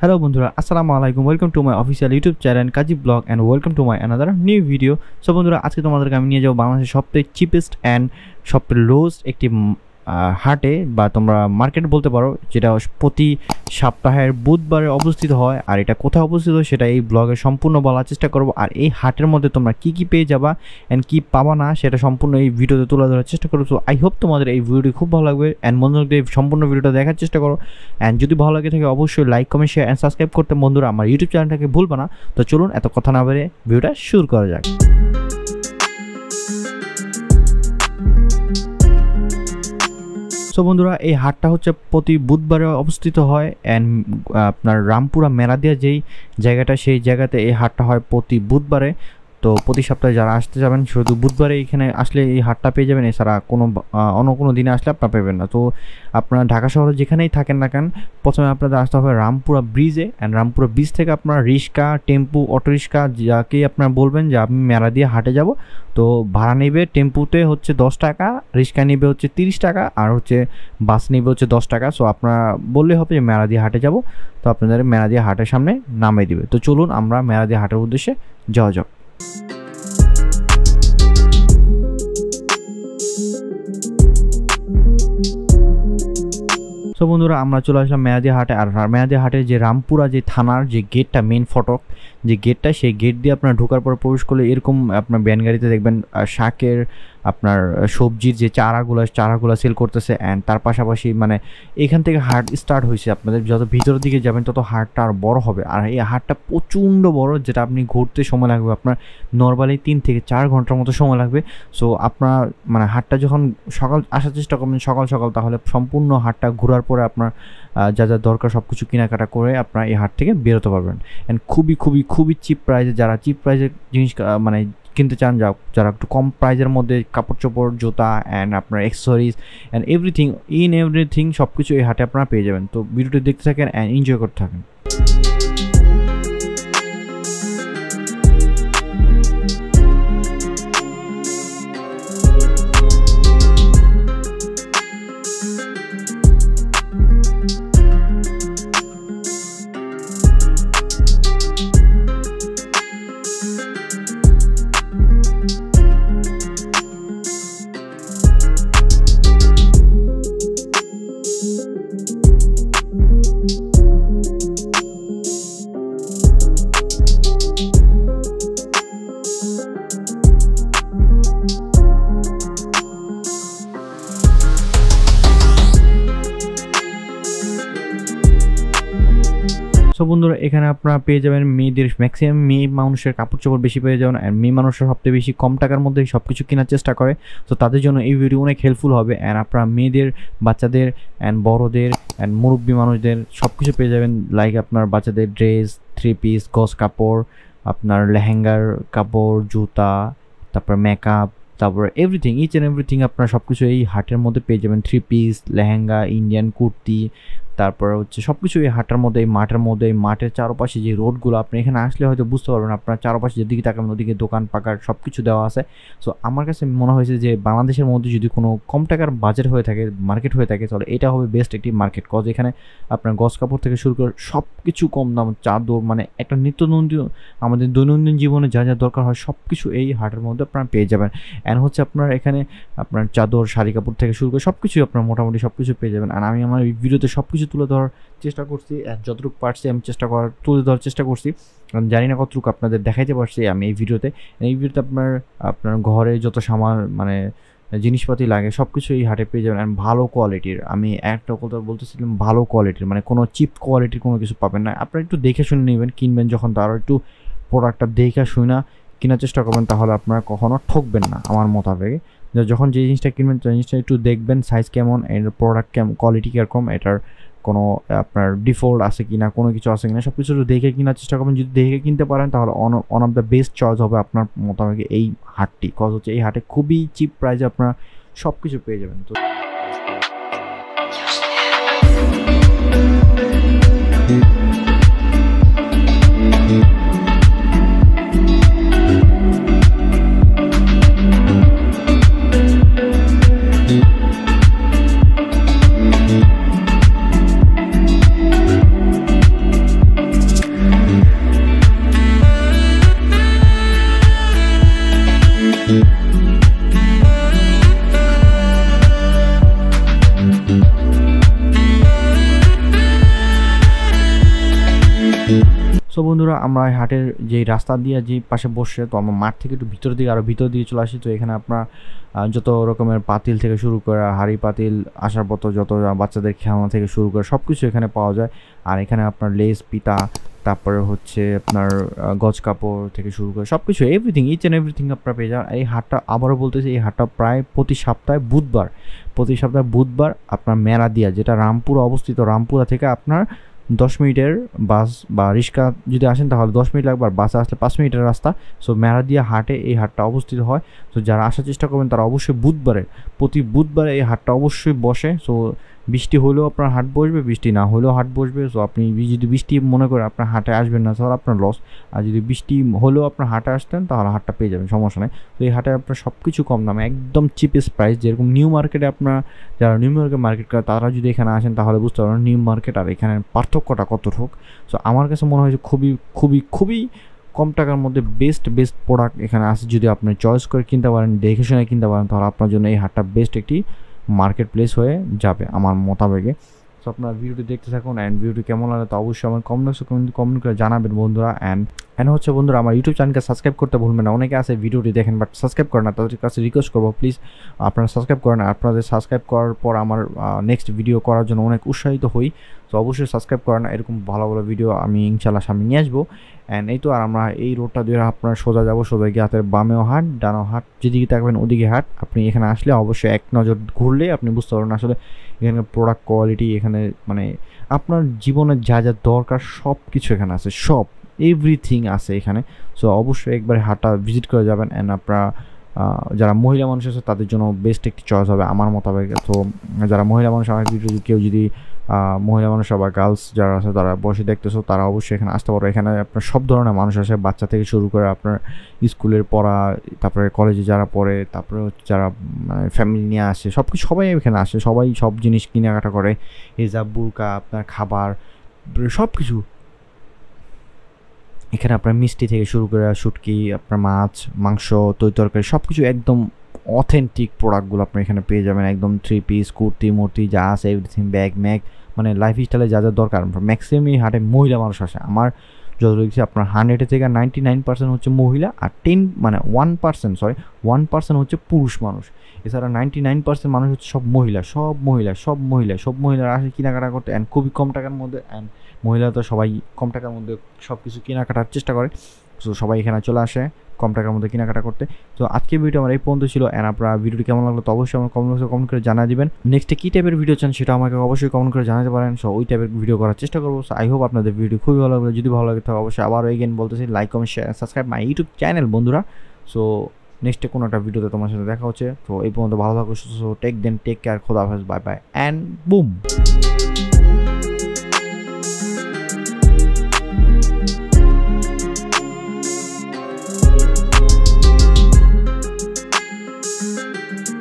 Hello বন্ধুরা, আসসালামু আলাইকুম। Welcome to my official YouTube channel Kazi blog and welcome to my another new video. So বন্ধুরা, আজকে তোমাদেরকে আমি নিয়ে যাবো বাংলাদেশের সবথেকে চিপেস্ট অ্যান্ড সবথেকে লোয়েস্ট একটি হাটে বা তোমরা মার্কেট বলতে পারো, যেটা প্রতি সপ্তাহের বুধবারে অবস্থিত হয়। আর এটা কোথায় অবস্থিত হয় সেটা এই ব্লগে সম্পূর্ণ বলার চেষ্টা করব। আর এই হাটের মধ্যে তোমরা কী কী পেয়ে যাবা অ্যান্ড কী পাবা না সেটা সম্পূর্ণ এই ভিডিওতে তুলে ধরার চেষ্টা করবো। সো আই হোপ তোমাদের এই ভিডিওটি খুব ভালো লাগবে অ্যান্ড মনোযোগ দিয়ে সম্পূর্ণ ভিডিওটা দেখার চেষ্টা করো। অ্যান্ড যদি ভালো লাগে থাকে অবশ্যই like, comment, share and subscribe করতে বন্ধুরা আমার ইউটিউব চ্যানেলটাকে ভুলবা না। তো চলুন এত কথা না বেরিয়ে ভিডিওটা শুরু করা যাক। সো বন্ধুরা, এই হাটটা হচ্ছে প্রতি বুধবারে অবস্থিত হয় অ্যান্ড আপনার রামপুরা মেরাদিয়া যেই জায়গাটা, সেই জায়গাতে এই হাটটা হয় প্রতি বুধবারে। তো প্রতি সপ্তাহে যারা আসতে যাবেন শুধু বুধবারে এখানে আসলে এই হাটটা পেয়ে যাবেন, এছাড়া অন্য কোনো দিনে আসলে আপনারা পেবেন না। তো আপনারা ঢাকা শহরে যেখানেই থাকেন না কেন, প্রথমে আপনাদের আসতে হবে রামপুরা ব্রিজে। অ্যান্ড রামপুরা ব্রিজ থেকে আপনারা রিক্সা, টেম্পু, অটো রিক্সা যাকেই আপনারা বলবেন যে আমি মেরাদিয়া হাটে যাব, তো ভাড়া নেবে টেম্পুতে হচ্ছে 10 টাকা, রিক্সা নেবে হচ্ছে 30 টাকা, আর হচ্ছে বাস নেবে হচ্ছে 10 টাকা। সো আপনারা বললে হবে যে মেরাদিয়া হাটে যাব, তো আপনাদের মেরাদিয়া হাটের সামনে নামিয়ে দিবে। তো চলুন আমরা মেরাদিয়া হাটের উদ্দেশ্যে যাওয়া যাক। তো বন্ধুরা, আমরা চলে আসলাম মেরাদিয়া হাটে। আর মেরাদিয়া হাটের যে রামপুরা যে থানার যে গেটটা, মেন ফটক যে গেটটা, সেই গেট দিয়ে আপনার ঢোকার পর প্রবেশ করলে এরকম আপনার ভ্যান গাড়িতে দেখবেন শাকের আপনার সবজির যে চারাগুলো সেল করতেছে। অ্যান্ড তার পাশাপাশি মানে এখান থেকে হাট স্টার্ট হয়েছে। আপনাদের যত ভিতরের দিকে যাবেন তত হাটটা আর বড় হবে। আর এই হাটটা প্রচণ্ড বড়, যেটা আপনি ঘুরতে সময় লাগবে আপনার নর্মালি 3 থেকে 4 ঘন্টার মতো সময় লাগবে। সো আপনার মানে হাটটা যখন সকাল আসার চেষ্টা করবেন সকাল সকাল, তাহলে সম্পূর্ণ হাটটা ঘোরার পরে আপনার যা যা দরকার সব কিছু কেনাকাটা করে আপনার এই হাট থেকে বেরোতে পারবেন। অ্যান্ড খুবই চিপ প্রাইসে, যারা চিপ প্রাইসের জিনিস মানে কিনতে চান, যারা একটু কম প্রাইজের মধ্যে কাপড় চোপড়, জুতা অ্যান্ড আপনার অ্যাক্সেসরিজ অ্যান্ড এভরিথিং সব কিছু এই হাটে আপনারা পেয়ে যাবেন। তো ভিডিওটি দেখতে থাকেন অ্যান্ড এনজয় করতে থাকেন। সো বন্ধুরা, এখানে আপনারা পেয়ে যাবেন মেয়েদের ম্যাক্সিমাম মেয়ে মানুষের কাপড় চোপড় বেশি পেয়ে যাবেন। আর মেয়ে মানুষের সবচেয়ে বেশি কম টাকার মধ্যে সব কিছু কেনার চেষ্টা করে। তো তাদের জন্য এই ভিডিও অনেক হেল্পফুল হবে। অ্যান্ড আপনারা মেয়েদের, বাচ্চাদের অ্যান্ড বড়োদের অ্যান্ড মুরব্বী মানুষদের সব কিছু পেয়ে যাবেন। লাইক আপনার বাচ্চাদের ড্রেস, 3 পিস, গজ কাপড়, আপনার লেহেঙ্গার কাপড়, জুতা, তারপর মেকআপ, তারপর এভরিথিং, ইচ অ্যান্ড এভরিথিং আপনারা সব কিছু এই হাটের মধ্যে পেয়ে যাবেন। 3 পিস, লেহেঙ্গা, ইন্ডিয়ান কুর্তি, তারপর হচ্ছে সব কিছু এই হাটের মধ্যে, এই মাঠের মধ্যে। এই মাঠের চারপাশে যে রোডগুলো, আপনি এখানে আসলে হয়তো বুঝতে পারবেন, আপনার চারপাশে যেদিকে তাকাবেন ওদিকে দোকান পাকার সব কিছু দেওয়া আছে। সো আমার কাছে মনে হয়েছে যে বাংলাদেশের মধ্যে যদি কোনো কম টাকার বাজেট হয়ে থাকে, মার্কেট হয়ে থাকে, তাহলে এটা হবে বেস্ট একটি মার্কেট। কজ এখানে আপনার গজ কাপড় থেকে শুরু করে সব কিছু কম দাম, চাদর, মানে একটা আমাদের দৈনন্দিন জীবনে যা যা দরকার হয় সব কিছু এই হাটের মধ্যে আপনারা পেয়ে যাবেন। অ্যান্ড হচ্ছে আপনার এখানে আপনার চাদর, শাড়ি কাপড় থেকে শুরু করে সব কিছুই আপনার মোটামুটি সব কিছু পেয়ে যাবেন। আর আমি আমার এই ভিডিওতে সব কিছু তুলে ধরার চেষ্টা করছি, যতটুকু পারছি আমি তুলে ধরার চেষ্টা করছি। জানি না কতটুকু আপনাদের দেখাইতে পারছি আমি এই ভিডিওতে। আপনার ঘরে যত সামান মানে জিনিসপাতি লাগে সব কিছু এই হাটে পেয়ে যাবেন। অ্যান্ড ভালো কোয়ালিটির, আমি একটা কথা বলতেছিলাম, ভালো কোয়ালিটির, মানে কোনো চিপ কোয়ালিটির কোনো কিছু পাবেন না। আপনারা একটু দেখে শুনে নেবেন, কিনবেন যখন তারও একটু প্রোডাক্টটা দেখে শুনে কেনার চেষ্টা করবেন, তাহলে আপনারা কখনো ঠকবেন না আমার মোতাবেক। যখন যে জিনিসটা কিনবেন সেই জিনিসটা একটু দেখবেন সাইজ কেমন, এর প্রোডাক্ট কেমন, কোয়ালিটি কীরকম, এটার কোনো আপনার ডিফল্ট আছে কিনা, কোনো কিছু আছে কিনা, সব কিছু দেখে কেনার চেষ্টা করবেন। যদি দেখে কিনতে পারেন তাহলে one of the best choice হবে আপনার মোতাবেক এই হাটটি। কজ হচ্ছে এই হাটে খুবই চিপ প্রাইসে আপনারা সব কিছু পেয়ে যাবেন। তো সো বন্ধুরা আমরা এই হাটের যে রাস্তা দিয়ে যে পাশে বসে, তো আমরা মাঠ থেকে একটু ভিতর দিকে আরও ভিতর দিকে চলে আসি। তো এখানে আপনার যত রকমের পাতিল থেকে শুরু করে হাঁড়ি পাতিল আসবাবপত্র, যত বাচ্চাদের খেলনা থেকে শুরু করে সব কিছু এখানে পাওয়া যায়। আর এখানে আপনার লেস পিতা, তারপরে হচ্ছে আপনার গজ কাপড় থেকে শুরু করে সব কিছু এভরিথিং, ইচ অ্যান্ড এভরিথিং আপনারা পেয়ে যান। এই হাটটা আবারও বলতেছি, এই হাটটা প্রায় প্রতি সপ্তাহে বুধবার আপনার মেরাদিয়া, যেটা রামপুরা অবস্থিত, রামপুরা থেকে আপনার 10 মিনিটের বাস বা রিক্সা যদি আসেন তাহলে 10 মিনিট লাগবে, আর বাসে আসলে 5 মিনিটের রাস্তা। সো মেরাদিয়া হাটে এই হাটটা অবস্থিত হয়। তো যারা আসার চেষ্টা করবেন তারা অবশ্যই প্রতি বুধবারে এই হাটটা অবশ্যই বসে। সো বৃষ্টি হলেও আপনার হাট বসবে, বৃষ্টি না হলেও হাট বসবে। সো আপনি যদি বৃষ্টি মনে করেন আপনার হাটে আসবেন না তাহলে আপনার লস, আর যদি বৃষ্টি হলেও আপনার হাটে আসতেন তাহলে হাটটা পেয়ে যাবেন, সমস্যা নেই। তো এই হাটে আপনার সব কিছু কম দামে, একদম চিপেস্ট প্রাইস। যেরকম নিউ মার্কেটে আপনার যারা নিউ মার্কেট করে তারা যদি এখানে আসেন তাহলে বুঝতে পারবেন নিউ মার্কেট আর এখানে পার্থক্যটা কতটুক। সো আমার কাছে মনে হয় যে খুবই কম টাকার মধ্যে বেস্ট প্রোডাক্ট এখানে আছে। যদি আপনি চয়েস করে কিনতে পারেন, দেখে শুনে কিনতে পারেন, তাহলে আপনার জন্য এই হাটটা বেস্ট একটি মার্কেট প্লেস হয়ে যাবে আমার মোতাবেকে। সো আপনার ভিডিওটি দেখতে থাকুন, অ্যান্ড ভিডিওটি কেমন লাগে তো অবশ্যই আমার কমেন্ট করে জানাবেন বন্ধুরা। অ্যান্ড হচ্ছে বন্ধুরা আমার ইউটিউব চ্যানেলকে সাবস্ক্রাইব করতে ভুলবেন না। অনেকে আছে ভিডিওটি দেখেন বাট সাবস্ক্রাইব করেন না, তাদের কাছে রিকোয়েস্ট করবো প্লিজ আপনারা সাবস্ক্রাইব করেন। আপনাদের সাবস্ক্রাইব করার পর আমার নেক্সট ভিডিও করার জন্য অনেক উৎসাহিত হই। তো অবশ্যই সাবস্ক্রাইব করেন, এরকম ভালো ভিডিও আমি ইনশাল্লাহ সামনে নিয়ে আসবো। অ্যান্ড এই তো, আর আমরা এই রোডটা দিয়ে আপনার সোজা যাবো, সোজা গিয়ে হাতের বামেও হাট ডানাও হাট, যেদিকে থাকবেন ওদিকে হাট। আপনি এখানে আসলে অবশ্যই এক নজর ঘুরলে আপনি বুঝতে পারবেন আসলে এখানে প্রোডাক্ট কোয়ালিটি, এখানে মানে আপনার জীবনের যা দরকার সব কিছু এখানে আছে, সব এভরিথিং আছে এখানে। সো অবশ্যই একবার হাটটা ভিজিট করে যাবেন। অ্যান্ড আপনারা যারা মহিলা মানুষ আছে তাদের জন্য বেস্ট একটি চয়েস হবে আমার মোতাবেক। তো যারা মহিলা মানুষ, আমার ভিডিও কেউ যদি মহিলা মানুষ বা গার্লস যারা আছে তারা বসে দেখতেছো, তারা অবশ্যই এখানে আসতে পারো। এখানে আপনার সব ধরনের মানুষ আসে, বাচ্চা থেকে শুরু করে আপনার স্কুলের পড়া, তারপরে কলেজে যারা পড়ে, তারপরে যারা ফ্যামিলি নিয়ে আসে, সবাই এখানে আসে, সবাই সব জিনিস কেনাকাটা করে, হিজাব বুরকা, আপনার খাবার সব কিছু এখানে। আপনার মিষ্টি থেকে শুরু করে শুটকি, আপনার মাছ মাংস তরকারি সব কিছু একদম অথেন্টিক প্রোডাক্টগুলো আপনি এখানে পেয়ে যাবেন। একদম 3 পিস কুর্তি মূর্তি যা আছে এভরিথিং, ব্যাগ ম্যাগ, মানে লাইফ স্টাইলে যা দরকার। ম্যাক্সিমাম এই হাটে মহিলা মানুষ আসে। আমার যত দেখছি আপনার 100 থেকে 99% হচ্ছে মহিলা, আর 1% হচ্ছে পুরুষ মানুষ। এছাড়া 99% মানুষ হচ্ছে সব মহিলারা আসে কেনাকাটা করতে, অ্যান্ড খুবই কম টাকার মধ্যে। অ্যান্ড মহিলা তো সবাই কম টাকার মধ্যে সব কিছু কেনাকাটার চেষ্টা করে। সো সবাই এখানে চলে আসে কম টাকার মধ্যে কেনাকাটা করতে। তো আজকে ভিডিও আমার এই পর্যন্ত ছিল। অ্যান্ড আপনারা ভিডিওটি কেমন লাগলো তো অবশ্যই আমার কমেন্ট করে জানা দিবেন। নেক্সটে কী টাইপের ভিডিও চান সেটা আমাকে অবশ্যই কমেন্ট করে জানাতে পারেন। সো ওই টাইপের ভিডিও করার চেষ্টা করবো। সো আই হোপ আপনাদের ভিডিও খুবই ভালো লাগবে। যদি ভালো লাগে তাহলে অবশ্যই আবারও এগেন বলতেছি, like comment share subscribe my YouTube channel বন্ধুরা। সো নেক্সটে কোনো একটা ভিডিওতে তোমার সাথে দেখা হচ্ছে। তো এই পর্যন্ত ভালো থাকো, সুস্থ, টেক কেয়ার, খোদা হাফেজ, বাই বাই অ্যান্ড বুম।